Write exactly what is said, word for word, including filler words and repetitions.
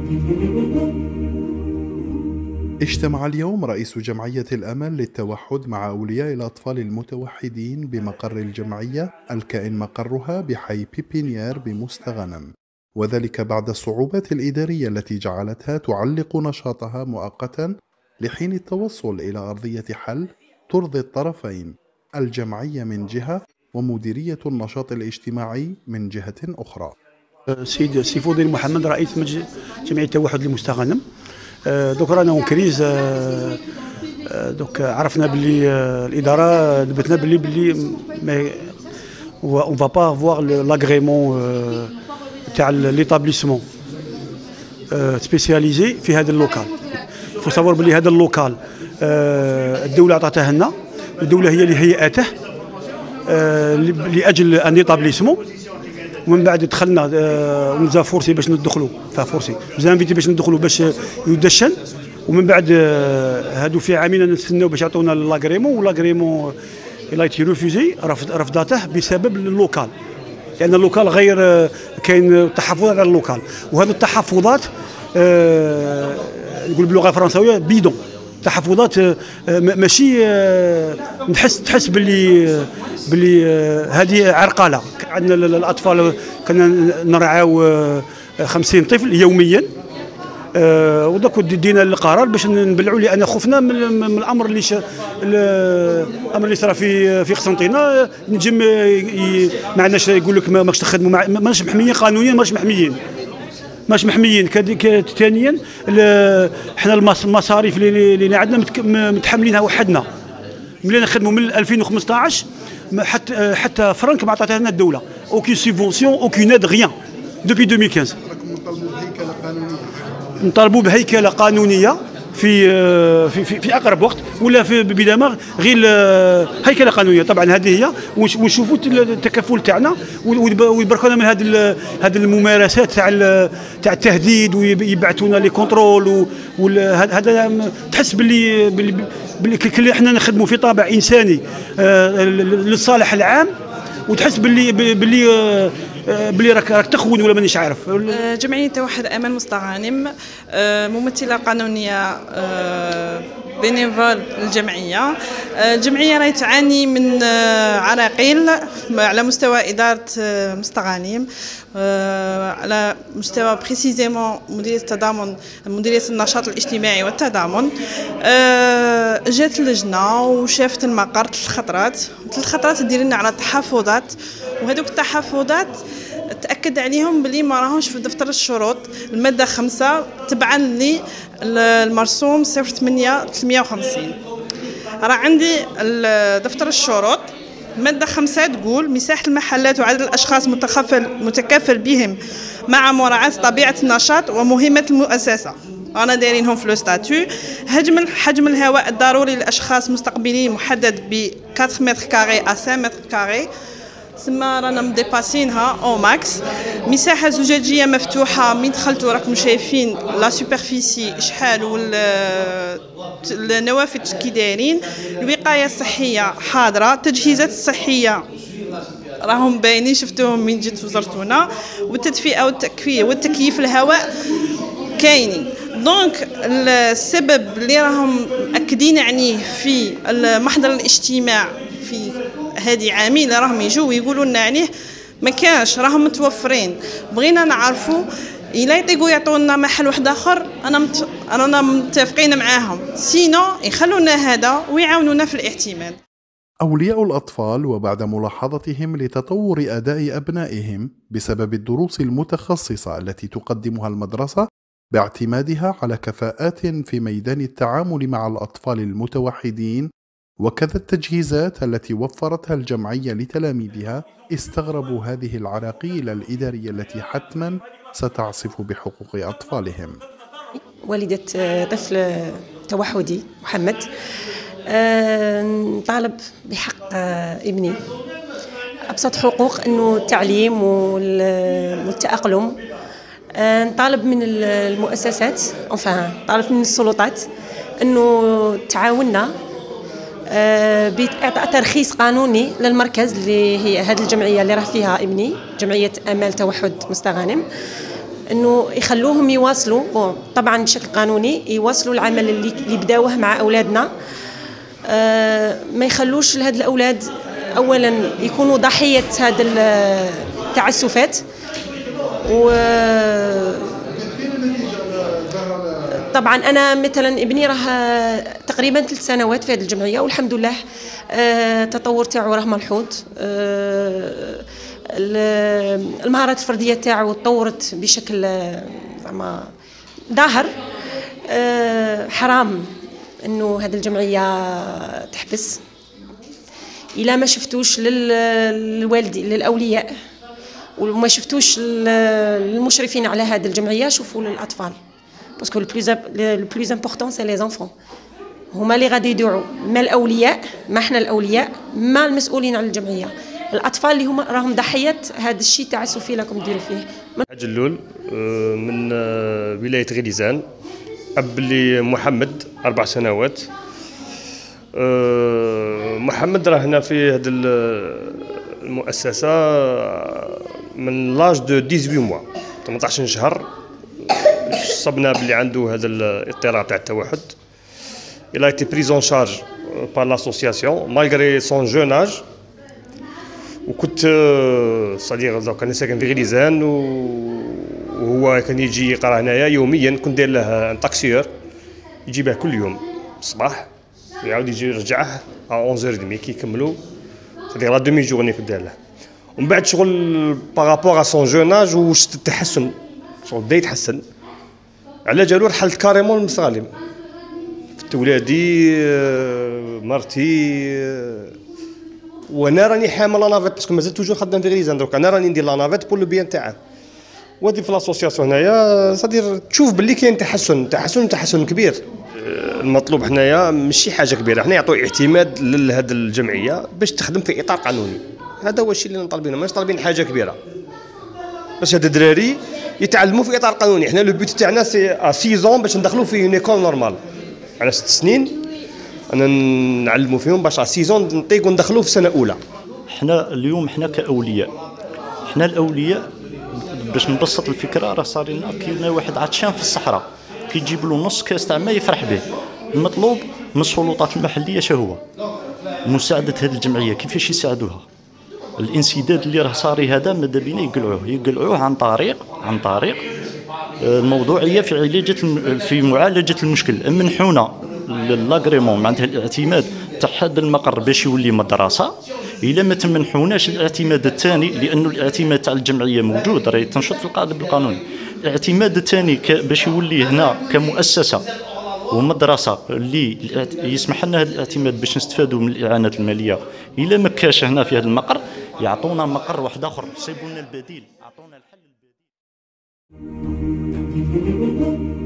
اجتمع اليوم رئيس جمعية الأمل للتوحد مع أولياء الأطفال المتوحدين بمقر الجمعية الكائن مقرها بحي بيبينيير بمستغانم، وذلك بعد الصعوبات الإدارية التي جعلتها تعلق نشاطها مؤقتا لحين التوصل إلى أرضية حل ترضي الطرفين، الجمعية من جهة ومديرية النشاط الاجتماعي من جهة أخرى. السيد سيفودين محمد رئيس مجلس جمعية التوحد لمستغانم. دوك رانا اون كريز، دوك عرفنا باللي الاداره دبتنا باللي باللي اون فا با افوار لاغريمون تاع ليتابليسمون سبيسياليزي في هذا اللوكال. فو سافوار باللي هذا اللوكال الدوله عطاتها لنا، الدوله هي اللي هيئته لاجل ان ايتابليسمون، ومن بعد دخلنا ونزا فورسي باش ندخلوا، فورسي زانفيتي باش ندخلوا باش يدشن، ومن بعد هادو في عامين نستناو باش يعطونا لاغريمون، ولاغريمون الا تي ريفوزي رفضاته بسبب اللوكال، لان اللوكال غير كاين تحفظات على اللوكال، وهذه التحفظات نقول باللغه الفرنساويه بيدون، تحفظات ماشي نحس تحس باللي باللي هذه عرقله. عندنا الاطفال كنا نرعاو خمسين طفل يوميا، ودوك دينا القرار باش نبلعوا، لان خفنا من الامر اللي الامر اللي صرا في في قسنطينه. نجم ما عندناش، يقول لك ماكش تخدموا، ماناش محميين قانونيا، ماناش محميين ماش محميين. ثانيا حنا المصاريف اللي عندنا متحملينها وحدنا، ملي نخدموا من ألفين وخمسطاش حتى حتى فرنك ما عطاتها لنا الدوله، اوكي سيفونسيون اوكي ناد غيان دوبي ألفين وخمسطاش. نطالبوا بهيكله قانونيه في في في, في اقرب وقت، ولا في بدماغ غير هيكله قانونيه. طبعا هذه هي، ونشوفوا التكفل تاعنا ويبركونا من هذه هذه الممارسات تاع تاع التهديد، ويبعثونا لي كونترول، وهذا تحس باللي باللي كل احنا نخدموا في طابع انساني للصالح العام، وتحس باللي باللي بلي راك راك تخون ولا مانيش عارف. جمعية توحد أمل مستغانم ممثلة قانونية بينيفول الجمعية. الجمعية راهي تعاني من عراقيل على مستوى إدارة مستغانم، على مستوى بريسيزيمون مديرية التضامن، مديرية النشاط الاجتماعي والتضامن. جات اللجنة وشافت المقر ثلاث خطرات، ثلاث خطرات دير لنا على تحفظات، وهذوك التحفظات تأكد عليهم بلي ما راهمش في دفتر الشروط المادة خمسة تبعا لي المرسوم صفر ثمانية ثلاثمية وخمسين. راه عندي دفتر الشروط مادة خمسة تقول مساحة المحلات وعدد الأشخاص متكفل متكفل بهم مع مراعاة طبيعة النشاط ومهمة المؤسسة. أنا دايرينهم في لو ستاتيو. حجم حجم الهواء الضروري للأشخاص مستقبلين محدد ب أربعة متر كاري أ خمسة متر كاري، سما رانا مديباسينها او ماكس. مساحه زجاجيه مفتوحه، من دخلتوا راكم شايفين لا سوبرفيسي شحال والنوافذ كي دايرين. الوقايه الصحيه حاضره، التجهيزات الصحيه راهم باينين شفتوهم من جيت وزرتونا، والتدفئه والتكفيه والتكييف الهواء كاينين. دونك السبب اللي راهم مأكدين عليه في محضر الاجتماع في هذه عامين راهم يجوا ويقولوا لنا عليه ما كانش، راهم متوفرين. بغينا نعرفوا الا يطيقوا يعطونا محل واحد اخر، انا مت... انا متفقين معاهم، سينو يخلونا هذا ويعاونونا في الاعتماد. أولياء الأطفال وبعد ملاحظتهم لتطور أداء أبنائهم بسبب الدروس المتخصصة التي تقدمها المدرسة باعتمادها على كفاءات في ميدان التعامل مع الأطفال المتوحدين، وكذا التجهيزات التي وفرتها الجمعية لتلاميذها، استغربوا هذه العراقيل الإدارية التي حتما ستعصف بحقوق أطفالهم. والدة طفل توحدي محمد، نطالب بحق ابني أبسط حقوق أنه التعليم والتأقلم. نطالب من المؤسسات، نطالب من السلطات أنه تعاوننا بإعطاء ترخيص قانوني للمركز اللي هي هذه الجمعية اللي راه فيها ابني، جمعية أمل توحد مستغانم. انه يخلوهم يواصلوا بون طبعا بشكل قانوني يواصلوا العمل اللي اللي بداوه مع اولادنا. آه ما يخلوش لهاد الاولاد اولا يكونوا ضحيه هاد التعسفات. و طبعا انا مثلا ابني راه تقريبا ثلاث سنوات في هذه الجمعيه والحمد لله التطور تاعو راه ملحوظ. المهارات الفرديه تاعو تطورت بشكل زعما ظاهر. حرام انه هذه الجمعيه تحبس الا ما شفتوش للوالدين للاولياء وما شفتوش المشرفين على هذه الجمعيه. شوفوا للاطفال باسكو لو بلوز لو بلوز امبورطون سي لي زانفون. هما اللي غادي يدعوا ما الاولياء ما احنا الاولياء ما المسؤولين على الجمعيه. الاطفال اللي هما راهم ضحيه هذا الشيء التعسفي اللي راكم ديروا فيه. حاج اللول من ولايه غليزان. اب لي محمد اربع سنوات. محمد راه هنا في هذه المؤسسه من لاج دو ثمانية عشر موا ثمانية عشر شهر. صبنا باللي عنده هذا الاضطراب تاع التوحد. Il a été pris en charge par l'association malgré son jeune âge. وكنت صديق دوك انا ساكن في غليزان وهو كان يجي يقرا هنايا يوميا. كنت داير له ان تاكسيور يجيبه كل يوم الصباح يعاود يجي يرجعه على احدى عشرة وثلاثين كي يكملوا صديق لا دومي جورني كنت داير له. ومن بعد شغل بارابور ا سون جون اج وشت التحسن شغل بدا يتحسن على جالو رحلت كاريمون للمستغلم. فت ولادي مرتي وانا راني حامل لا نافيت باسكو مازال توجور خدام في غليزان. دروك انا راني ندير لا نافيت بور لو بيان تاعه. وهادي في لاسوسياسيون هنايا صدير تشوف باللي كاين تحسن تحسن تحسن كبير. المطلوب هنايا ماشي حاجه كبيره. حنا يعطوا اعتماد لهذه الجمعيه باش تخدم في اطار قانوني. هذا هو الشيء اللي طالبينه. ماناش طالبين حاجه كبيره باش هاد الدراري يتعلموا في اطار قانوني. حنا لو بوت تاعنا سي ا ستة باش ندخلوا في اون ايكول نورمال على ست سنين. انا نعلموا فيهم باش ا ستة نطيقوا ندخلوا في سنه اولى. حنا اليوم حنا كاولياء حنا الاولياء باش نبسط الفكره راه صار لنا كاين واحد عطشان في الصحراء كيجيب له نص كاس تاع ما يفرح به. المطلوب من السلطات المحليه شنو هو؟ مساعده هذه الجمعيه كيفاش يساعدوها. الانسداد اللي راه صاري هذا ماذا بينا يقلعوه يقلعوه عن طريق عن طريق الموضوعيه في علاجه في معالجه المشكل. منحونا لاغريمون معناتها الاعتماد تاع هذا المقر باش يولي مدرسه. الا ما تمنحوناش الاعتماد الثاني لانه الاعتماد تاع الجمعيه موجود راه تنشط في القالب القانوني. الاعتماد الثاني باش يولي هنا كمؤسسه ومدرسه اللي يسمح لنا هذا الاعتماد باش نستفادوا من الاعانات الماليه. الا ما كاش هنا في هذا المقر يعطونا مقر واحد اخر يصيبوا لنا البديل. اعطونا الحل البديل.